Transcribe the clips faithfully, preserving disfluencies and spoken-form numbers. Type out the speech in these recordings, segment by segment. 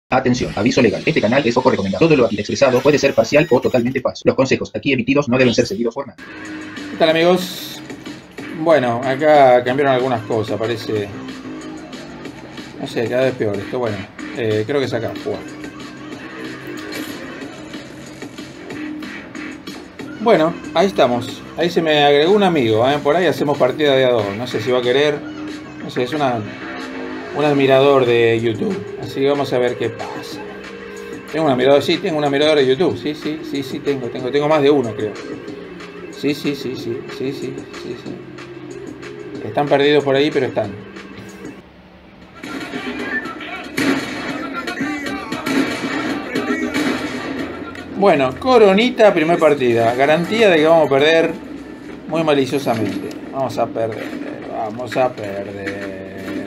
Atención, aviso legal. Este canal es poco recomendado. Todo lo aquí expresado puede ser parcial o totalmente falso. Los consejos aquí emitidos no deben ser seguidos por nadie. ¿Qué tal, amigos? Bueno, acá cambiaron algunas cosas, parece... No sé, cada vez peor esto. Bueno, eh, creo que es acá, jugar. Bueno, ahí estamos. Ahí se me agregó un amigo, ¿eh? Por ahí hacemos partida de a dos. No sé si va a querer. No sé, es una, un admirador de YouTube. Así que vamos a ver qué pasa. Tengo un admirador, sí, tengo un admirador de YouTube. Sí, sí, sí, sí, tengo, tengo, tengo más de uno, creo. Sí, sí, sí, sí, sí, sí, sí, sí. Están perdidos por ahí, pero están. Bueno, Coronita, primer partida. Garantía de que vamos a perder muy maliciosamente. Vamos a perder, vamos a perder.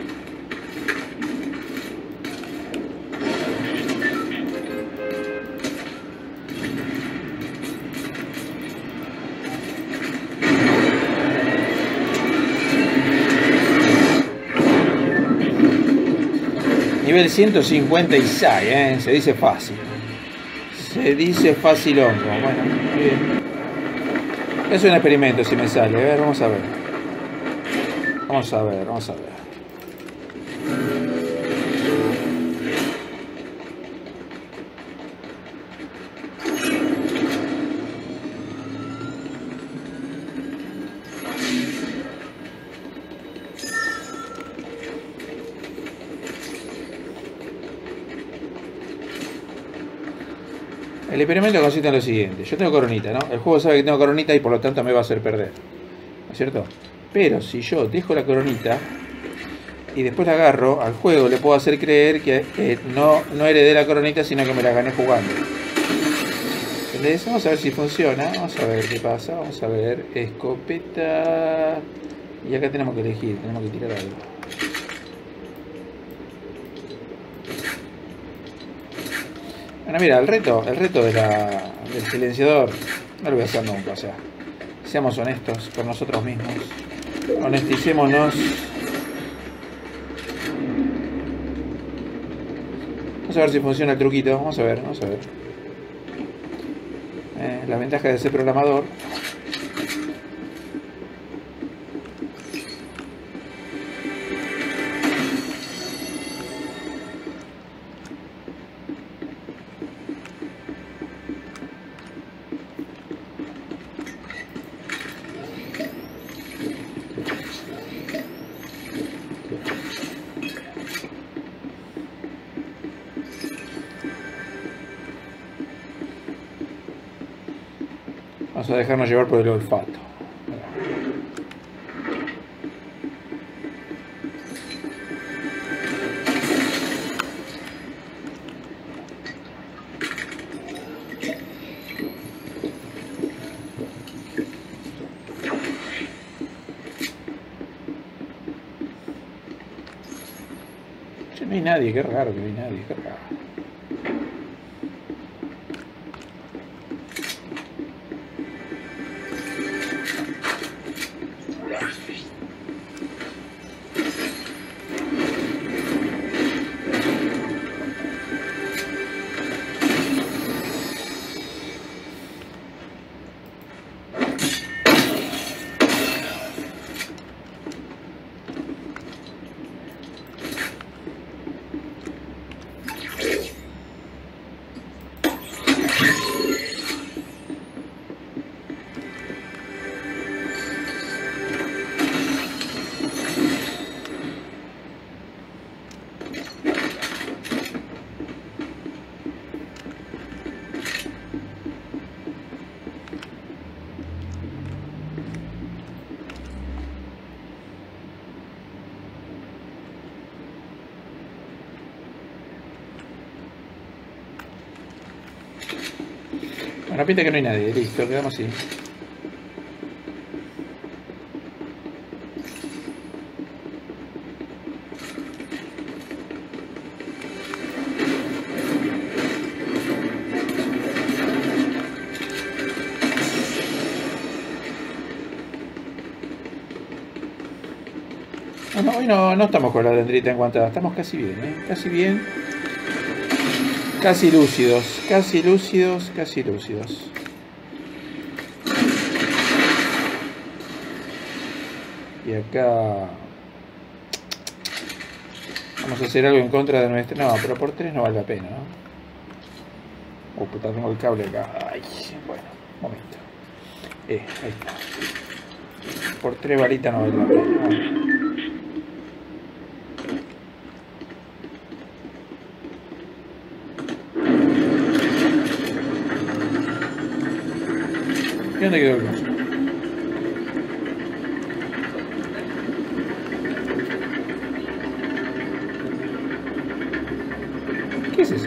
Nivel ciento cincuenta y seis, ¿eh? Se dice fácil. Se dice facilongo. Bueno, muy bien. Es un experimento si me sale. A ver, vamos a ver. Vamos a ver, vamos a ver. El experimento consiste en lo siguiente. Yo tengo coronita, ¿no? El juego sabe que tengo coronita y por lo tanto me va a hacer perder, ¿no es cierto? Pero si yo dejo la coronita y después la agarro, al juego le puedo hacer creer que eh, no, no heredé la coronita, sino que me la gané jugando. ¿Entendés? Vamos a ver si funciona. Vamos a ver qué pasa. Vamos a ver. Escopeta. Y acá tenemos que elegir. Tenemos que tirar algo. Bueno, mira, el reto, el reto de la, del silenciador no lo voy a hacer nunca, o sea, seamos honestos con nosotros mismos, honesticémonos. Vamos a ver si funciona el truquito, vamos a ver, vamos a ver. Eh, la ventaja de ser programador. Vamos a dejarnos llevar por el olfato. Che, no hay nadie, qué raro que no hay nadie, qué raro. Bueno, pinta que no hay nadie, listo, quedamos así. No, no, hoy no, no estamos con la dendrita en cuanto a... Estamos casi bien, ¿eh? Casi bien. Casi lúcidos, casi lúcidos, casi lúcidos. Y acá vamos a hacer algo en contra de nuestra. No, pero por tres no vale la pena, ¿no? Oh, puta, tengo el cable acá. Ay, bueno, un momento. Eh, ahí está. Por tres balitas no vale la pena, ¿no? ¿Y dónde quedó el coso? ¿Qué es eso?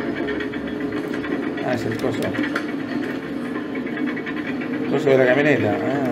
Ah, es el coso. El coso de la camioneta. Ah.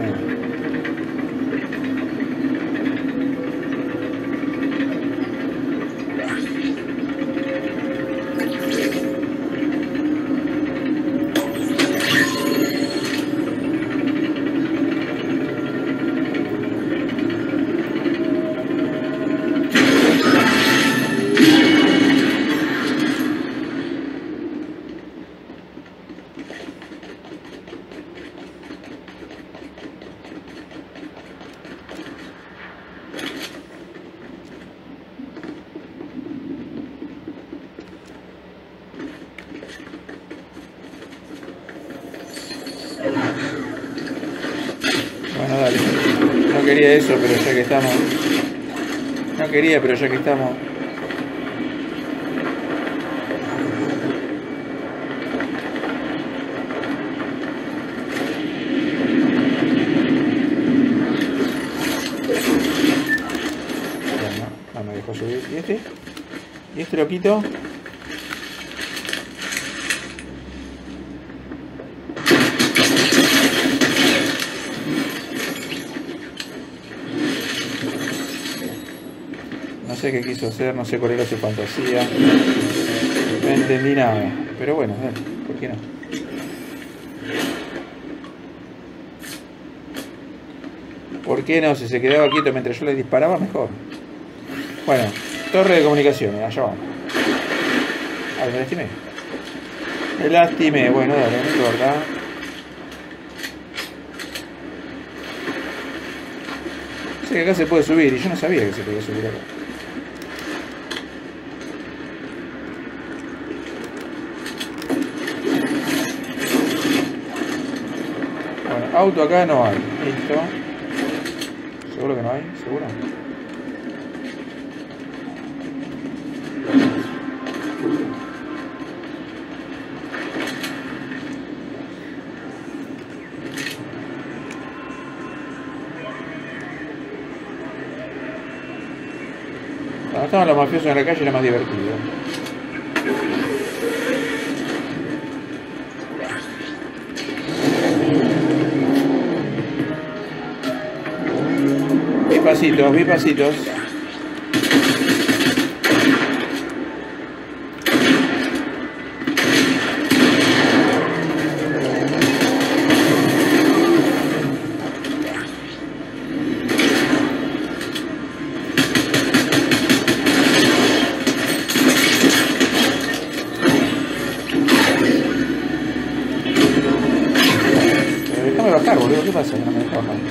Bueno, dale. No quería eso, pero ya que estamos. No quería, pero ya que estamos. No, no me dejó subir. ¿Y este? ¿Y este lo quito? No sé qué quiso hacer, no sé cuál era su fantasía. No entendí nada. Pero bueno, dale, ¿por qué no? ¿Por qué no? Si se quedaba quieto mientras yo le disparaba, mejor. Bueno, torre de comunicaciones, allá vamos. Ah, me lastimé. Me lastimé, bueno, dale, no importa. Sé que acá se puede subir y yo no sabía que se podía subir acá. Bueno, auto acá no hay. Listo. ¿Seguro que no hay? ¿Seguro? Cuando estaban los mafiosos en la calle era más divertido. Vi pasitos, vi pasitos. Déjame bajar, boludo, ¿qué pasa? Que no me deja bajar.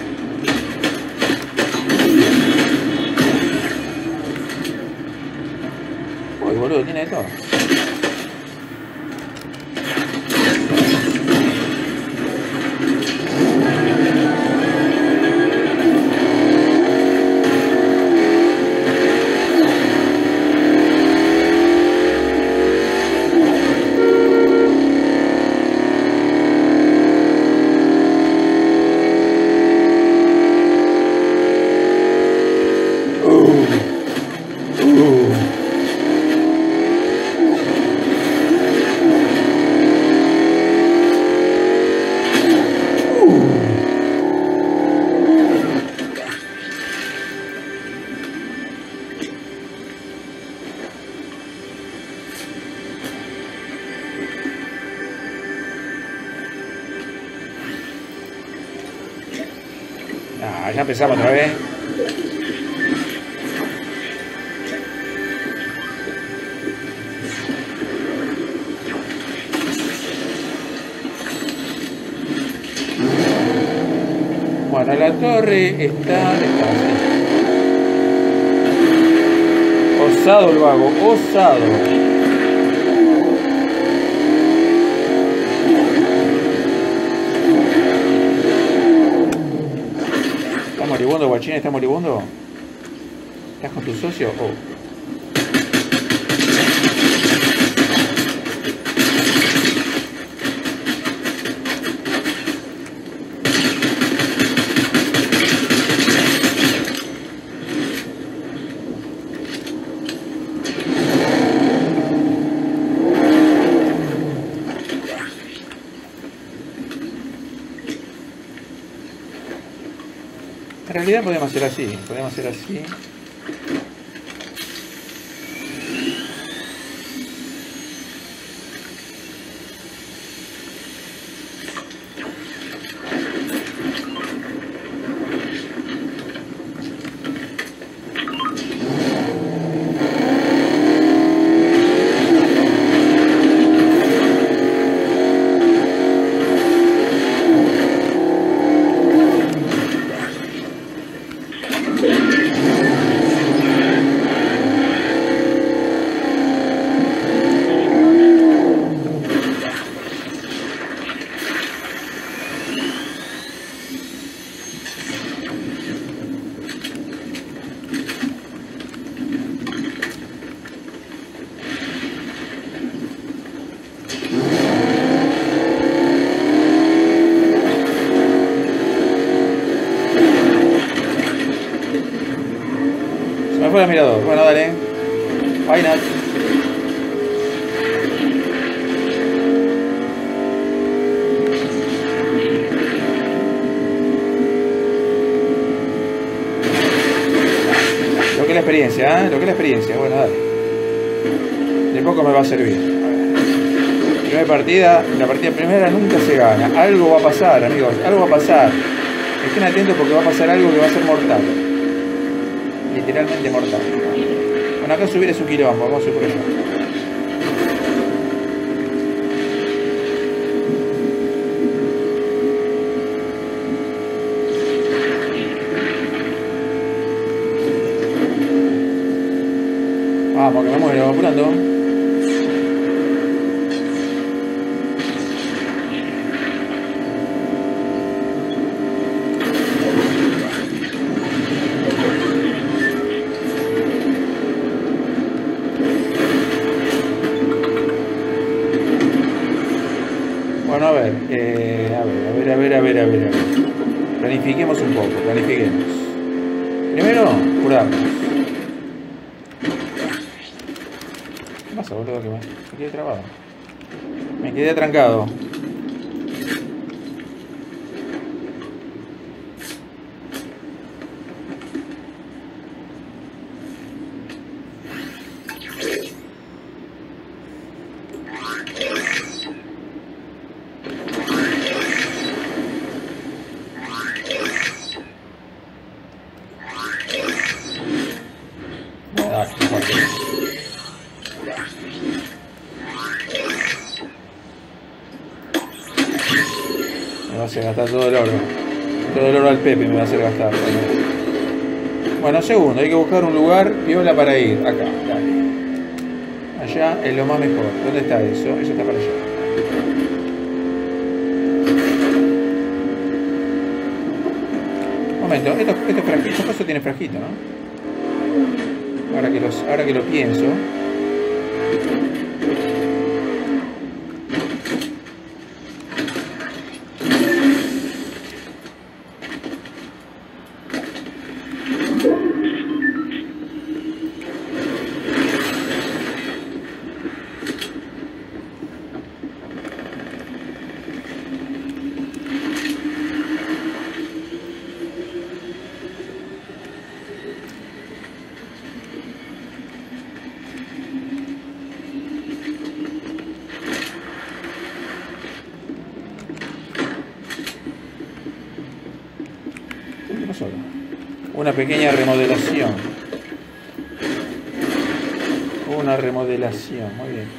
Uy, boludo, tiene de todo. Ah, ya empezamos otra vez. Bueno, la torre está... está así. Osado el vago, osado. ¿Está moribundo, guachín? ¿Está moribundo? ¿Estás con tu socio? Oh. En realidad podemos hacer así, podemos hacer así. Me fue el mirador. Bueno, dale. Why not? Lo que es la experiencia, ¿eh? Lo que es la experiencia. Bueno, dale. De poco me va a servir. Primera partida, la partida primera nunca se gana. Algo va a pasar, amigos. Algo va a pasar. Estén atentos porque va a pasar algo que va a ser mortal. Literalmente mortal. Bueno, acá subir es un quilombo, vamos a subir por allá. Vamos, que me muero, apurando. Bueno, a ver, eh, a ver, a ver, a ver, a ver, a ver, a ver. Planifiquemos un poco, planifiquemos. Primero, curarnos. ¿Qué pasa, boludo? Que me, me quedé trabado. Me quedé atrancado. Me va a hacer gastar todo el oro. Todo el oro al Pepe me va a hacer gastar. Bueno, segundo, hay que buscar un lugar piola para ir. Acá, dale. Allá es lo más mejor. ¿Dónde está eso? Eso está para allá. Un momento, esto, esto es frasquito, esto tiene frasquito, ¿no? Ahora que, los, ahora que lo pienso. Una pequeña remodelación. Una remodelación, muy bien.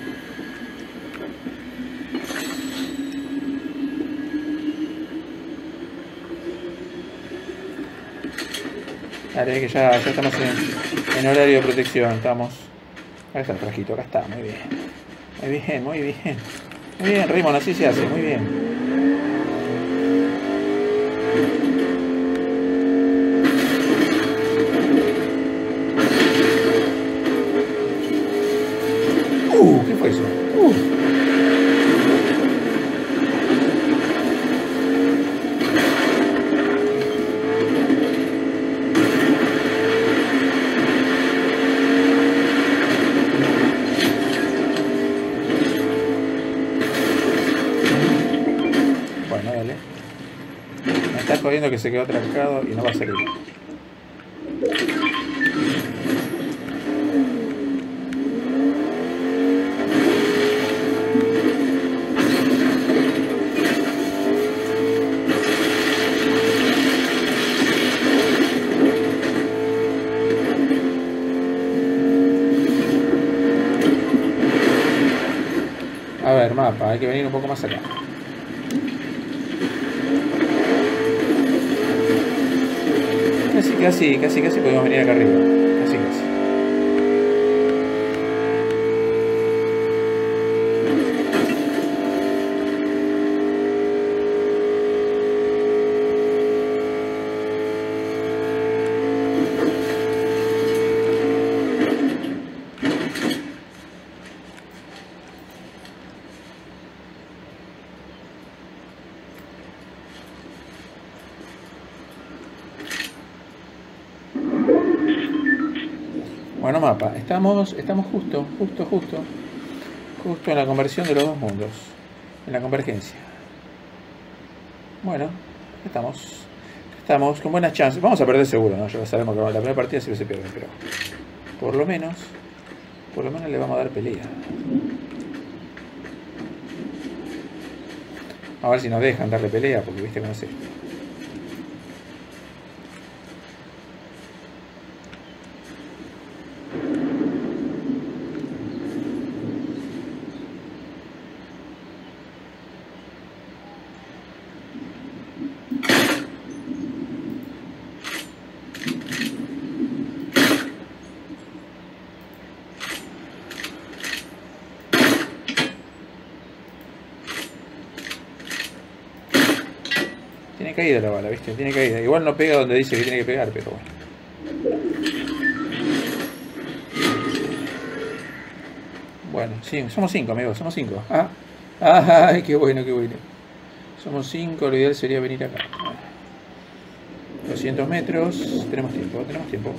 Dale, que ya, ya estamos en, en horario de protección. Estamos. Acá está el trajito, acá está, muy bien. Muy bien, muy bien. Muy bien, Raymond, así se hace, muy bien. Uh, ¿qué fue eso? Uh. Bueno, dale. Me está jodiendo que se quedó trancado y no va a salir. A ver, mapa, hay que venir un poco más acá. Casi, casi, casi, casi podemos venir acá arriba. Casi, casi. Bueno, mapa, estamos, estamos justo, justo, justo, justo en la conversión de los dos mundos, en la convergencia. Bueno, estamos, estamos con buenas chances. Vamos a perder seguro, ¿no? Ya sabemos que la primera partida siempre se pierde, pero por lo menos, por lo menos le vamos a dar pelea. A ver si nos dejan darle pelea, porque viste cómo es esto. Tiene caída la bala, ¿viste? Tiene caída. Igual no pega donde dice que tiene que pegar, pero bueno. Bueno, sí, somos cinco, amigos, somos cinco. Ah, ay, qué bueno, qué bueno. Somos cinco, lo ideal sería venir acá. doscientos metros, tenemos tiempo, tenemos tiempo.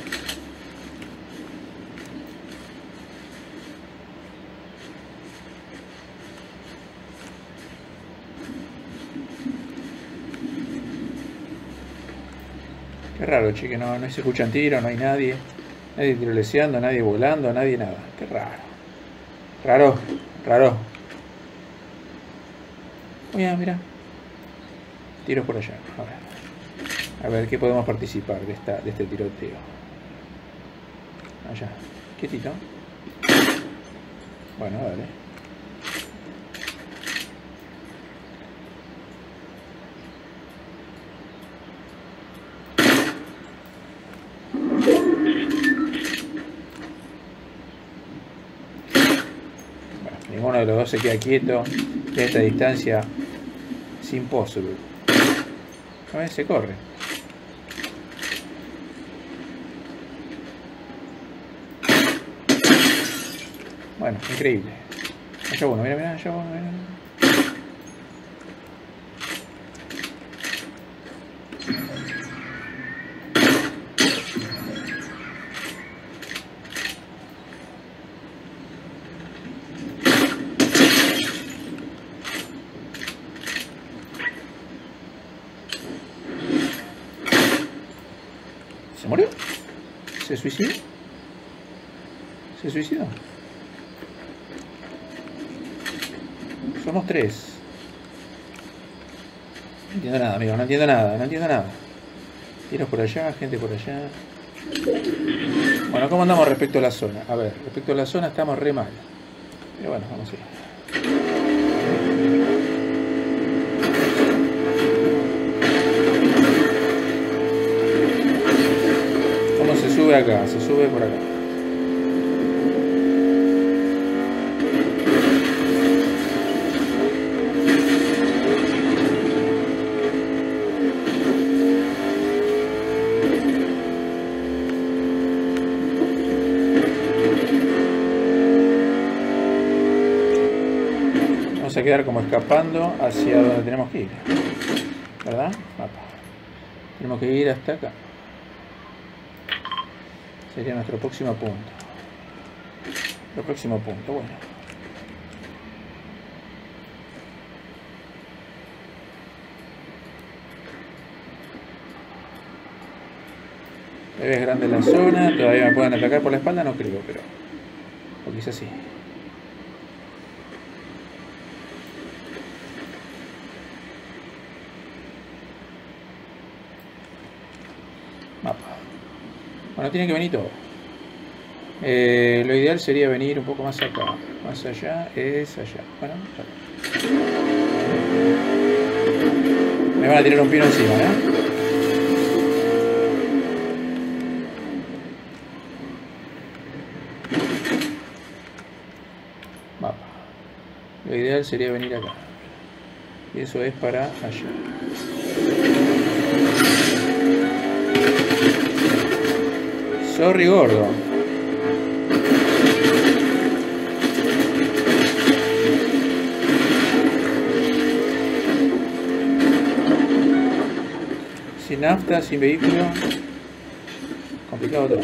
Qué raro, che, que no, no se escuchan tiros, no hay nadie. Nadie tiroleseando, nadie volando, nadie nada. Qué raro. Raro, raro. Mira, mira. Tiros por allá. A ver. A ver qué podemos participar de, esta, de este tiroteo. Allá. Quietito. Bueno, dale. Ninguno de los dos se queda quieto. De esta distancia es imposible. A ver, se corre. Bueno, increíble. Allá uno, mira, mira, allá uno, mira. ¿Se murió? ¿Se suicidó? ¿Se suicidó? Somos tres. No entiendo nada, amigo, no entiendo nada, no entiendo nada. Tiros por allá, gente por allá. Bueno, ¿cómo andamos respecto a la zona? A ver, respecto a la zona estamos re mal. Pero bueno, vamos a ir. sube acá, se sube por acá. Vamos a quedar como escapando hacia donde tenemos que ir, ¿verdad? Mapa. Tenemos que ir hasta acá. Sería nuestro próximo punto. Nuestro próximo punto, bueno. Es grande la zona, todavía me pueden atacar por la espalda, no creo, pero... o quizás sí. Mapa. Bueno, tiene que venir todo. Eh, lo ideal sería venir un poco más acá. Más allá es allá. Bueno, allá. Me van a tirar un pino encima, ¿eh? Mapa. Lo ideal sería venir acá. Y eso es para allá. Sorry, gordo. Sin nafta, sin vehículo. Complicado todo.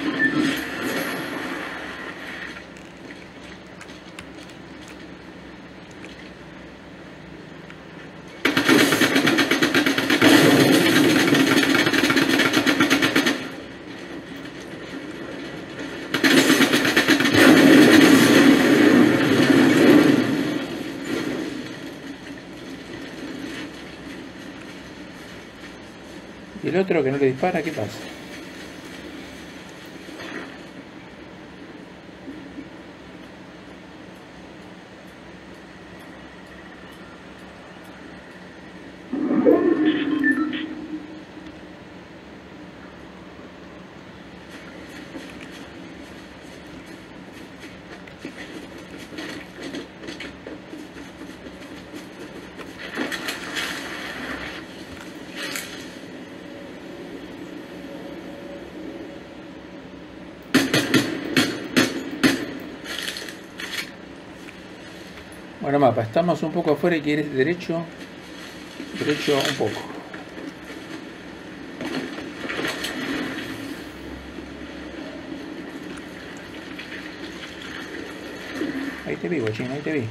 Y el otro que no le dispara, ¿qué pasa? Bueno, mapa, estamos un poco afuera y quieres derecho, derecho un poco. Ahí te vi, guachín, ahí te vi.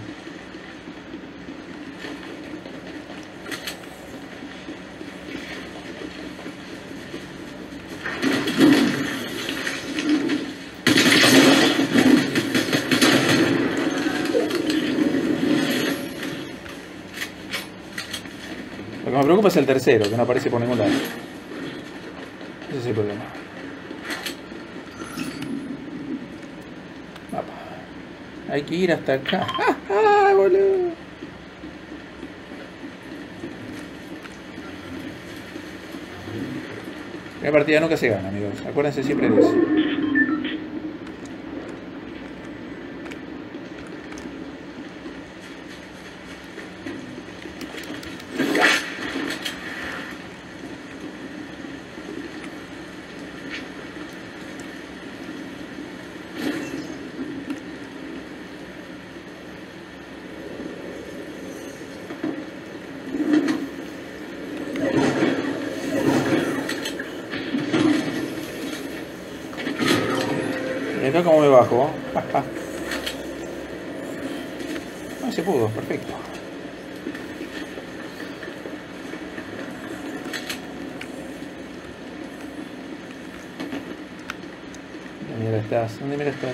Lo que me preocupa es el tercero, que no aparece por ningún lado. Ese es el problema. Mapa. Hay que ir hasta acá. ¡Ah, ah, boludo! La partida nunca se gana, amigos. Acuérdense siempre de eso. Y acá como me bajo. No se pudo, perfecto. ¿Dónde mira estás? ¿Dónde mira estás?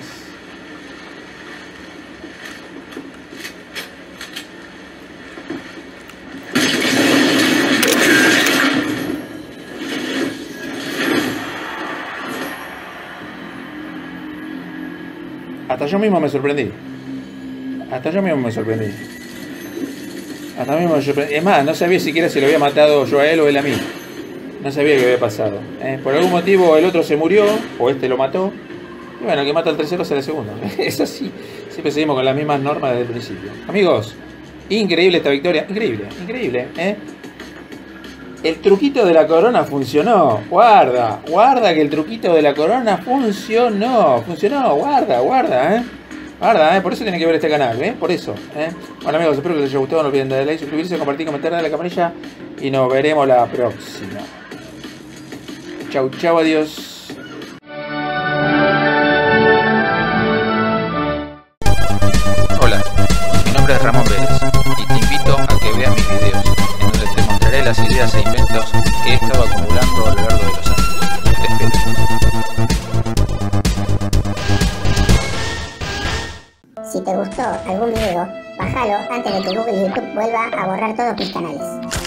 Hasta yo mismo me sorprendí. Hasta yo mismo me sorprendí. Hasta mismo me sorprendí. Es más, no sabía siquiera si lo había matado yo a él o él a mí. No sabía que había pasado. ¿eh? Por algún motivo el otro se murió, o este lo mató. Y bueno, el que mata al tercero sale segundo. Es así. Siempre seguimos con las mismas normas desde el principio. Amigos, increíble esta victoria. Increíble, increíble. ¿eh? El truquito de la corona funcionó. Guarda, guarda que el truquito de la corona funcionó. Funcionó, guarda, guarda, ¿eh? Guarda, ¿eh? Por eso tiene que ver este canal, ¿eh? Por eso, ¿eh? Bueno, amigos, espero que les haya gustado. No olviden darle like, suscribirse, compartir, comentar, darle a la campanilla. Y nos veremos la próxima. Chau, chau, adiós. Hola, mi nombre es Ramón Vélez y te invito a que veas mis videos, en donde te mostraré las ideas e inventos que he estado acumulando a lo largo de los años. Te espero. Si te gustó algún video, bájalo antes de que Google y YouTube vuelva a borrar todos mis canales.